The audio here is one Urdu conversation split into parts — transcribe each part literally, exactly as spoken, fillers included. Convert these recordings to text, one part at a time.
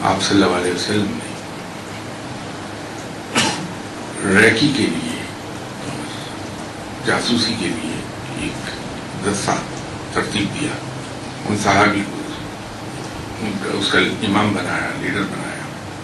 آپ صلی اللہ علیہ وسلم نے ریکی کے لیے جاسوسی کے لیے ایک دستہ ترتیب دیا، ان صحابی کو ان کا اس کا امام بنایا، لیڈر بنایا.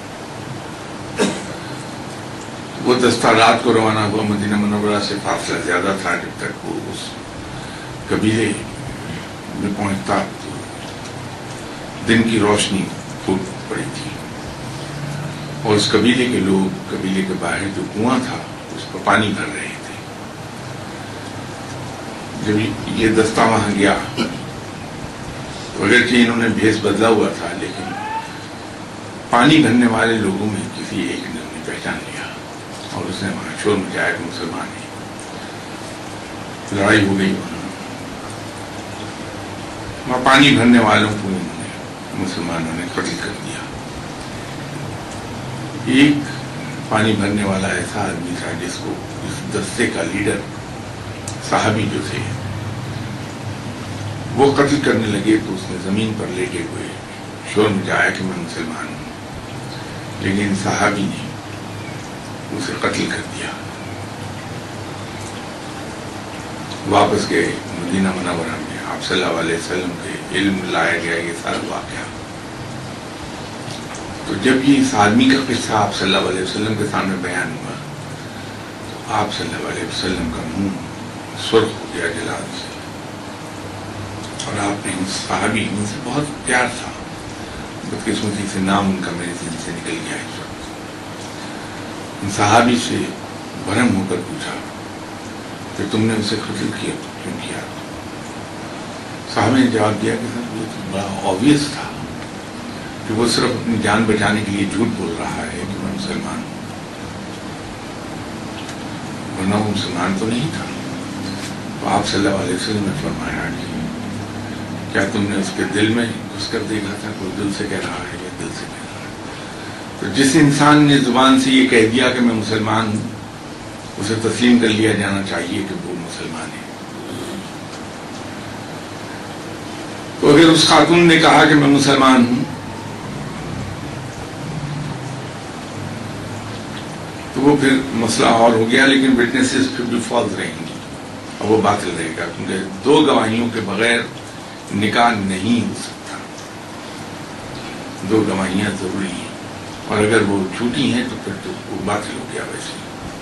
وہ دستہ رات کو روانہ ہوا، مدینہ منورہ سے فاصلہ زیادہ تھا، جب تک وہ اس قبیلے میں پہنچتا تو دن کی روشنی پھوٹ پڑی تھی، اور اس قبیلے کے لوگ قبیلے کے باہر جو کنواں تھا اس پر پانی بھر رہے تھے. جب یہ دستہ وہاں گیا، اگرچہ انہوں نے بھیس بدلا ہوا تھا، لیکن پانی بھرنے والے لوگوں میں کسی ایک نے انہیں پہچان لیا اور اس نے وہاں شور مچایا کہ مسلمان ہیں. لڑائی ہو گئی، وہاں پانی بھرنے والوں کو انہوں نے مسلمانوں نے قتل کر دیا. ایک پانی بھرنے والا ایسا آدمی تھا جس کو اس دستے کا لیڈر صحابی جو تھے وہ قتل کرنے لگے، تو اس نے زمین پر لیٹے ہوئے شور مچایا کہ میں مسلمان ہوں، لیکن صحابی نے اسے قتل کر دیا. واپس گئے مدینہ منورہ میں، آپ صلی اللہ علیہ وسلم کے علم لایا گیا یہ سارا واقعہ. تو جب یہ اس آدمی کا قصہ آپ صلی اللہ علیہ وسلم کے سامنے بیان ہوا تو آپ صلی اللہ علیہ وسلم کا منہ سرخ ہو گیا جلال سے، اور آپ نے ان صحابی ان سے بہت پیار تھا، بدقسمتی سے نام ان کا میرے ذہن سے نکل گیا اس وقت. ان صحابی سے برہم ہو کر پوچھا کہ تم نے اسے قتل کیا، کیوں کیا؟ صحابی نے جواب دیا کہ سر یہ تو بڑا آبویس تھا کہ وہ صرف اپنی جان بچانے کے لیے جھوٹ بول رہا ہے کہ میں مسلمان ہوں، ورنہ وہ مسلمان تو نہیں تھا. تو آپ صلی اللہ علیہ وسلم نے فرمایا کہ کیا تم نے اس کے دل میں گھس کر دیکھا تھا، کوئی دل سے کہہ رہا ہے یا دل سے کہہ رہا ہے؟ تو جس انسان نے زبان سے یہ کہہ دیا کہ میں مسلمان ہوں، اسے تسلیم کر لیا جانا چاہیے کہ وہ مسلمان ہے. تو اگر اس خاتون نے کہا کہ میں مسلمان ہوں تو وہ پھر مسئلہ اور ہو گیا، لیکن وٹنسز پھر بھی فالس رہیں گی اور وہ باطل رہے گا، کیونکہ دو گواہیوں کے بغیر نکاح نہیں ہو سکتا. دو گواہیاں ضروری ہیں، اور اگر وہ جھوٹی ہیں تو پھر تو وہ باطل ہو گیا. ویسے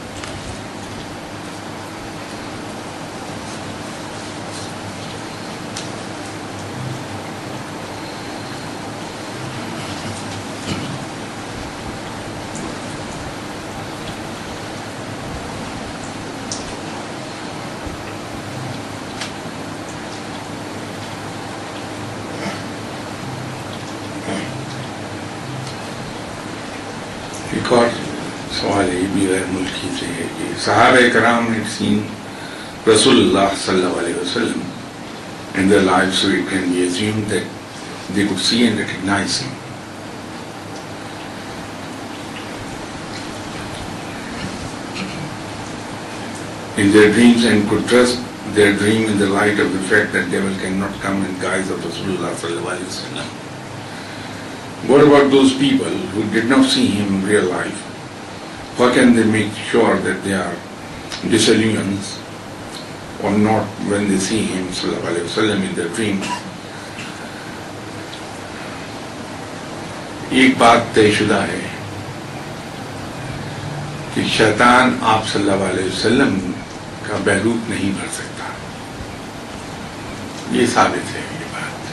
ایک اور سوال ہے، یہ بھی غیر ملکی سے ہے کہ صحابہ کرام نے seen رسول اللہ صلی اللہ علیہ وسلم in their lives, so it can be assumed that they could see and recognize him. In their dreams, and could trust their dream in the light of the fact that devil cannot come in guise of Rasulullah sallallahu alaihi wasallam. What about those people who did not see him in real life? How can they make sure that they are disillusioned or not when they see him sallallahu alaihi wasallam in their dreams? ایک بات طے شدہ ہے کہ شیطان آپ صلی اللہ علیہ وسلم کا بہروت نہیں بھر سکتا، یہ ثابت ہے. یہ بات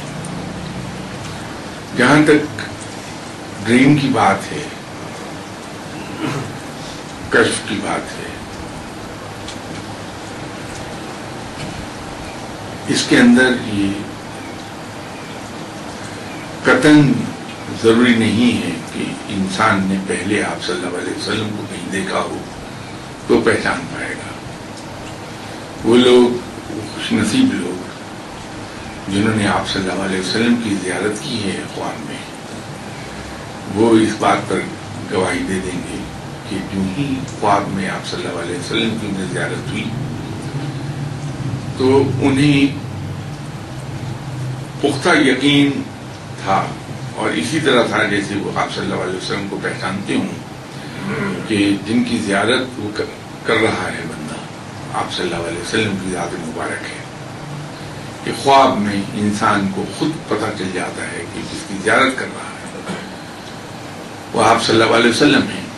جہاں تک ڈریم کی بات ہے، کشف کی بات ہے، اس کے اندر یہ قطعاً ضروری نہیں ہے کہ انسان نے پہلے آپ صلی اللہ علیہ وسلم کو کہیں دیکھا ہو تو پہچان پائے گا. وہ لوگ خوش نصیب لوگ جنہوں نے آپ صلی اللہ علیہ وسلم کی زیارت کی ہے اقوام میں، وہ اس بات پر گواہی دے دیں گے کہ جو ہی خواب میں آپ صلی اللہ علیہ وسلم کی انہیں زیارت ہوئی تو انہیں پختہ یقین تھا اور اسی طرح تھا جیسے وہ آپ صلی اللہ علیہ وسلم کو پہچانتے ہوں کہ جن کی زیارت وہ کر رہا ہے بندہ آپ صلی اللہ علیہ وسلم کی ذات مبارک ہے کہ خواب میں انسان کو خود پتہ چل جاتا ہے کہ جس کی زیارت کر رہا ہے وہ آپ صلی اللہ علیہ وسلم ہیں.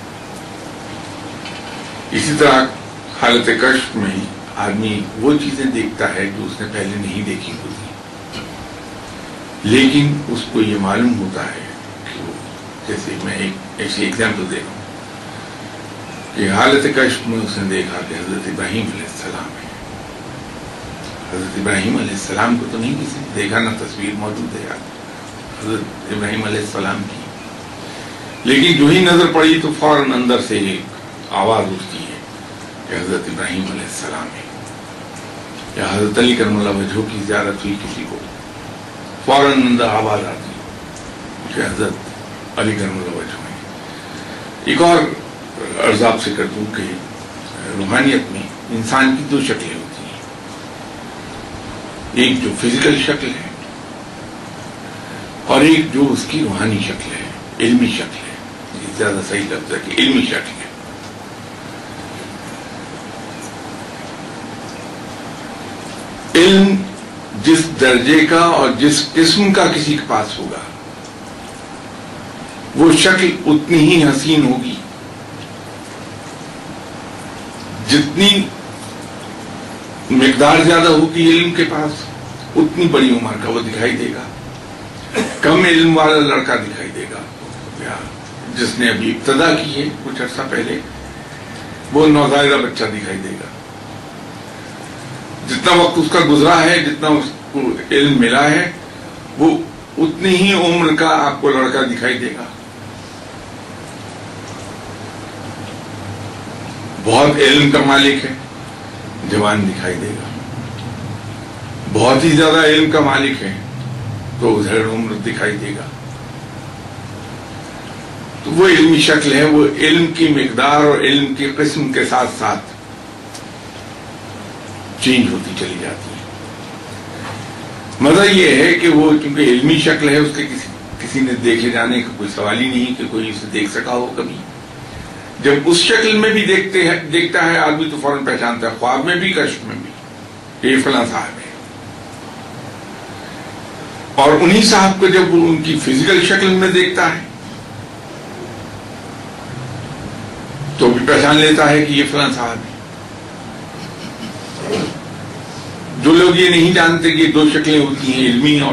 اسی طرح حالت کشف میں آدمی وہ چیزیں دیکھتا ہے جو اس نے پہلے نہیں دیکھی ہوتی، لیکن اس کو یہ معلوم ہوتا ہے کہ وہ جیسے میں ایک ایسی ایگزامپل دے رہا ہوں کہ حالت کشف میں اس نے دیکھا کہ حضرت ابراہیم علیہ السلام ہے. حضرت ابراہیم علیہ السلام کو تو نہیں کسی نے دیکھا، نہ تصویر موجود ہے حضرت ابراہیم علیہ السلام کی، لیکن جو ہی نظر پڑی تو فوراً اندر سے ایک آواز اٹھتی ہے کہ حضرت ابراہیم علیہ السلام ہے. یا حضرت علی کرم اللہ وجہہ کی زیارت ہوئی کسی کو، فوراً اندر آواز آتی ہے کہ حضرت علی کرم اللہ وجہہ ہے. ایک اور عرض آپ سے کر دوں کہ روحانیت میں انسان کی دو شکلیں ہوتی ہیں، ایک جو فزیکل شکل ہے اور ایک جو اس کی روحانی شکل ہے، علمی شکل ہے. یہ زیادہ صحیح لفظ ہے کہ علمی شکل ہے. علم جس درجے کا اور جس قسم کا کسی کے پاس ہوگا وہ شکل اتنی ہی حسین ہوگی. جتنی مقدار زیادہ ہوگی علم کے پاس اتنی بڑی عمر کا وہ دکھائی دے گا. کم علم والا لڑکا دکھائی دے گا یا جس نے ابھی ابتدا کی ہے کچھ عرصہ پہلے وہ نوزائیدہ بچہ دکھائی دے گا. جتنا وقت اس کا گزرا ہے، جتنا اس کو علم ملا ہے، وہ اتنی ہی عمر کا آپ کو لڑکا دکھائی دے گا. بہت علم کا مالک ہے، جوان دکھائی دے گا. بہت ہی زیادہ علم کا مالک ہے تو ادھر عمر دکھائی دے گا. تو وہ علمی شکل ہے، وہ علم کی مقدار اور علم کی قسم کے ساتھ ساتھ چینج ہوتی چلی جاتی ہے. مزہ یہ ہے کہ وہ چونکہ علمی شکل ہے، اس کے کسی کسی نے دیکھے جانے کا کوئی سوال ہی نہیں کہ کوئی اسے دیکھ سکا ہو کبھی. جب اس شکل میں بھی دیکھتے ہیں دیکھتا ہے آدمی تو فوراً پہچانتا ہے، خواب میں بھی کشف میں بھی یہ فلاں صاحب ہے. اور انہی صاحب کو جب وہ ان کی فزیکل شکل میں دیکھتا ہے تو بھی پہچان لیتا ہے کہ یہ فلاں صاحب ہے. جو لوگ یہ نہیں جانتے کہ دو شکلیں ہوتی ہیں، علمی اور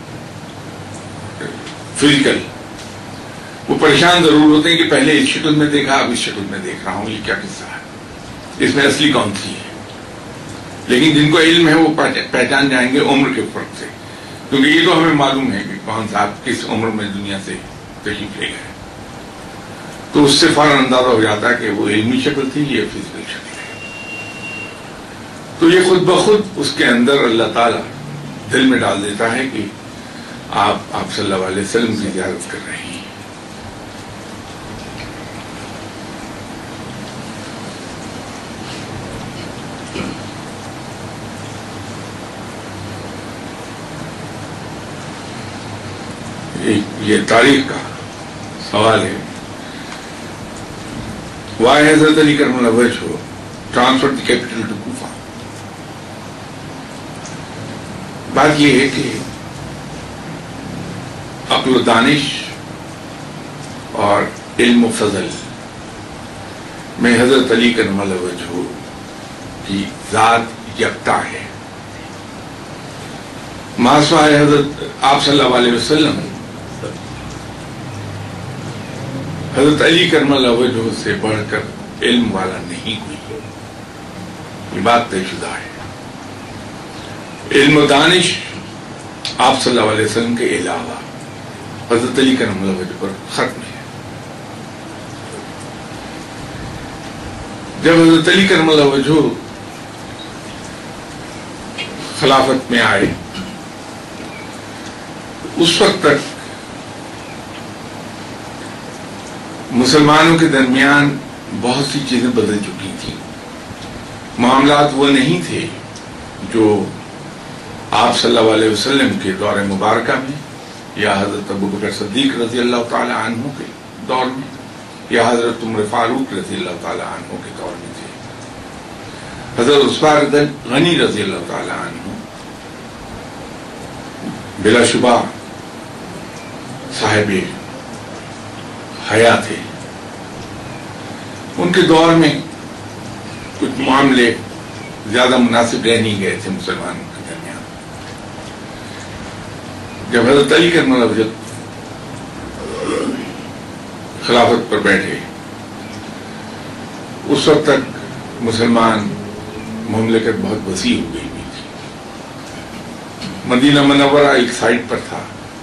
فزیکل، وہ پریشان ضرور ہوتے ہیں کہ پہلے اس شکل میں دیکھا اب اس شکل میں دیکھ رہا ہوں، یہ کیا قصہ ہے، اس میں اصلی کون سی ہے. لیکن جن کو علم ہے وہ پہچان جائیں گے عمر کے فرق سے، کیونکہ یہ تو ہمیں معلوم ہے کہ کون صاحب کس عمر میں دنیا سے تشریف لے گئے، تو اس سے فوراً اندازہ ہو جاتا ہے کہ وہ علمی شکل تھی یہ فزیکل شکل ہے. تو یہ خود بخود اس کے اندر اللہ تعالیٰ دل میں ڈال دیتا ہے کہ آپ آپ صلی اللہ علیہ وسلم کی زیارت کر رہے ہیں. یہ تاریخ کا سوال ہے. Why حضرت علی کرم اللہ وجہہ transfer the capital to Kufa? بات یہ ہے کہ عقل و دانش اور علم و فضل میں حضرت علی کرم اللہ وجہہ کی ذات یکتا ہے. ماسوائے حضرت آپ صلی اللہ علیہ وسلم حضرت علی کرم اللہ وجہہ سے بڑھ کر علم والا نہیں کوئی، یہ بات طے شدہ ہے. علم و دانش آپ صلی اللہ علیہ وسلم کے علاوہ حضرت علی کرم اللہ وجہہ پر ختم ہے. جب حضرت علی کرم اللہ وجہہ خلافت میں آئے اس وقت تک مسلمانوں کے درمیان بہت سی چیزیں بدل چکی تھیں. معاملات وہ نہیں تھے جو آپ صلی اللہ علیہ وسلم کے دور مبارکہ میں یا حضرت ابوبکر صدیق رضی اللہ تعالی عنہ کے دور میں یا حضرت عمر فاروق رضی اللہ تعالی عنہ کے دور میں تھے. حضرت عثمان غنی رضی اللہ تعالی عنہ بلا شبہ صاحب حیا تھے. ان کے دور میں کچھ معاملے زیادہ مناسب رہ نہیں گئے تھے مسلمانوں کے درمیان. جب حضرت علی کرم اللہ وجہ خلافت پر بیٹھے اس وقت تک مسلمان مملکت بہت وسیع ہو گئی ہوئی تھی. مدینہ منورہ ایک سائڈ پر تھا.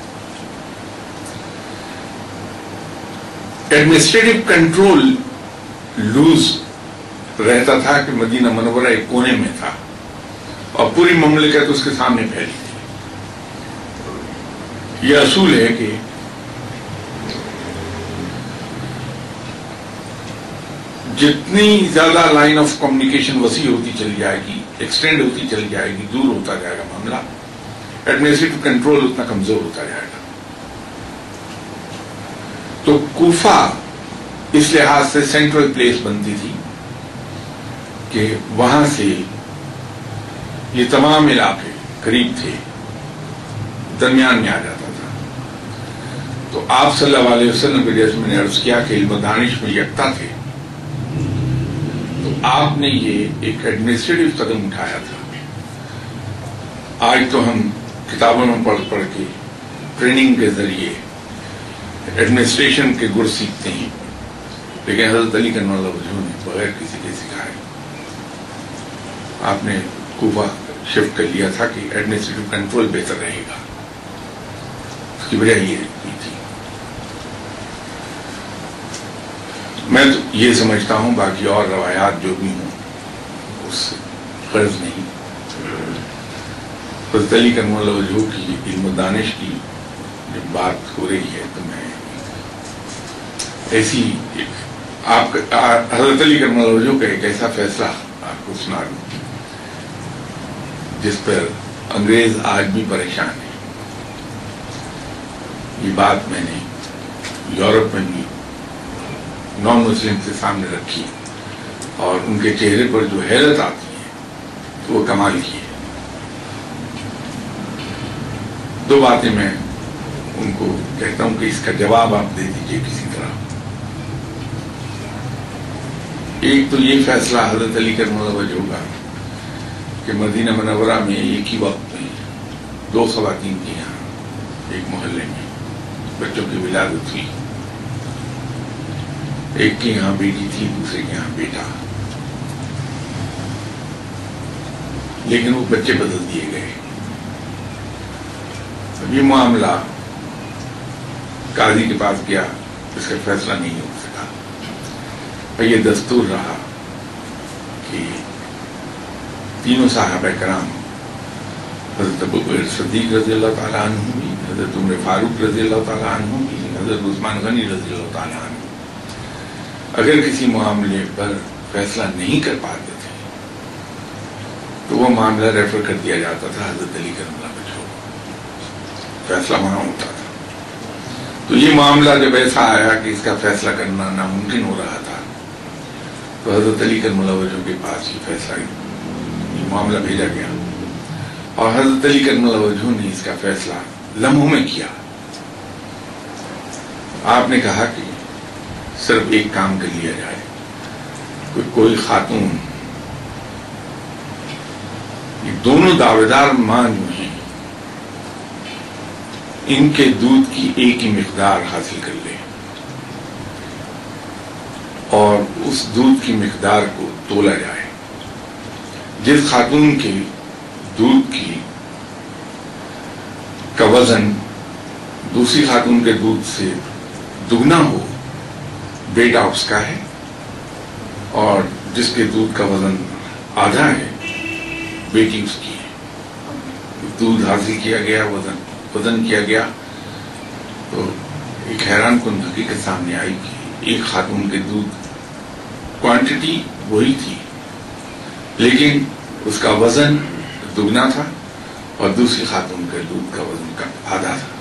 ایڈمنسٹریٹو کنٹرول لوز رہتا تھا کہ مدینہ منورہ ایک کونے میں تھا اور پوری مملکت اس کے سامنے پھیلی تھی. یہ اصول ہے کہ جتنی زیادہ لائن آف کمیونیکیشن وسیع ہوتی چلی جائے گی، ایکسٹینڈ ہوتی چلی جائے گی، دور ہوتا جائے گا معاملہ، ایڈمنسٹریٹو کنٹرول اتنا کمزور ہوتا جائے گا. تو کوفہ اس لحاظ سے سینٹرل پلیس بنتی تھی کہ وہاں سے یہ تمام علاقے قریب تھے، درمیان میں آ جاتا تھا. تو آپ صلی اللہ علیہ وسلم کے جیسے میں نے عرض کیا کہ علم و دانش میں یکتا تھے، تو آپ نے یہ ایک ایڈمنسٹریٹو قدم اٹھایا تھا. آج تو ہم کتابوں میں پڑھ پڑھ کے ٹریننگ کے ذریعے ایڈمنسٹریشن کے گر سیکھتے ہیں، لیکن حضرت علی کرم اللہ وجہہ نے بغیر کسی کے سکھائے آپ نے کوفہ شفٹ کر لیا تھا کہ ایڈمنسٹریٹو کنٹرول بہتر رہے گا. اس کی وجہ یہ تھی. میں تو یہ سمجھتا ہوں، باقی اور روایات جو بھی ہوں اس سے غرض نہیں. حضرت علی کرم اللہ وجہہ کی علم و دانش کی جب بات ہو رہی ہے تو میں ایسی آپ حضرت علی کرم اللہ وجہہ کا ایک ایسا فیصلہ آپ کو سنا دوں جس پر انگریز آج بھی پریشان ہے. یہ بات میں نے یورپ میں بھی نان مسلم کے سامنے رکھی اور ان کے چہرے پر جو حیرت آتی ہے وہ کمال کی ہے. دو باتیں میں ان کو کہتا ہوں کہ اس کا جواب آپ دے دیجئے کسی طرح. ایک تو یہ فیصلہ حضرت علی کرم اللہ وجہہ کا کہ مدینہ منورہ میں ایک ہی وقت میں دو خواتین کے یہاں ایک محلے میں بچوں کی ولادت ہوئی. ایک کے یہاں بیٹی تھی، دوسرے کے یہاں بیٹا، لیکن وہ بچے بدل دیے گئے. اب یہ معاملہ قاضی کے پاس گیا، اس کا فیصلہ نہیں ہو سکا. اور یہ دستور رہا کہ تینوں صحابہ کرام، حضرت ابوبکر صدیق رضی اللہ تعالیٰ عنہ بھی، حضرت عمر فاروق رضی اللہ تعالیٰ عنہ بھی، حضرت عثمان غنی رضی اللہ تعالیٰ عنہ، اگر کسی معاملے پر فیصلہ نہیں کر پاتے تھے تو وہ معاملہ ریفر کر دیا جاتا تھا حضرت علی کرم اللہ وجہہ. فیصلہ وہاں ہوتا تھا. تو یہ معاملہ جب ایسا آیا کہ اس کا فیصلہ کرنا ناممکن ہو رہا تھا تو حضرت علی کرم اللہ وجہہ کے پاس یہ فیصلہ یہ معاملہ بھیجا گیا اور حضرت علی کرم اللہ وجہہ نے اس کا فیصلہ لمحوں میں کیا. آپ نے کہا کہ صرف ایک کام کر لیا جائے، کوئی کوئی خاتون، یہ دونوں دعوے دار ماں جو ہیں ان کے دودھ کی ایک ہی مقدار حاصل کر لے اور اس دودھ کی مقدار کو تولا جائے. جس خاتون کے دودھ کی کا وزن دوسری خاتون کے دودھ سے دگنا ہو بیٹا اس کا ہے، اور جس کے دودھ کا وزن آدھا ہے بیٹی اس کی ہے. دودھ حاصل کیا گیا، وزن وزن کیا گیا تو ایک حیران کن حقیقت سامنے آئی کہ ایک خاتون کے دودھ کوانٹٹی وہی تھی لیکن اس کا وزن دگنا تھا اور دوسری خاتون کے دودھ کا وزن کا آدھا تھا.